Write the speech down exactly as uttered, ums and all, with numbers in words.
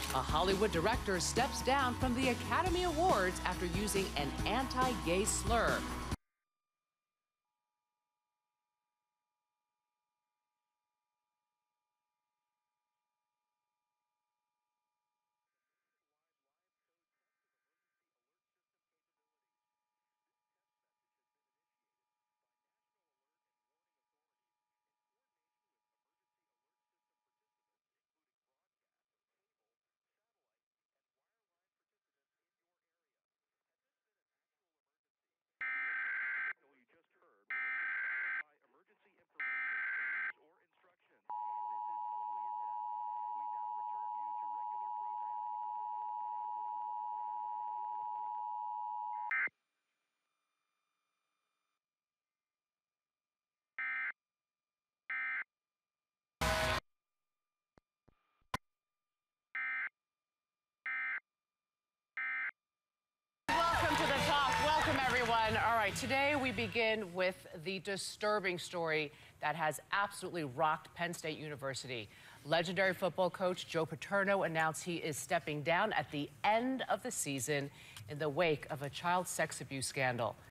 A Hollywood director steps down from the Academy Awards after using an anti-gay slur. You just heard was by emergency information, or instructions. This is only a test. We now return you to regular programming. Welcome to the talk. Welcome, everyone. All right, today we begin with the disturbing story that has absolutely rocked Penn State University. Legendary football coach Joe Paterno announced he is stepping down at the end of the season in the wake of a child sex abuse scandal.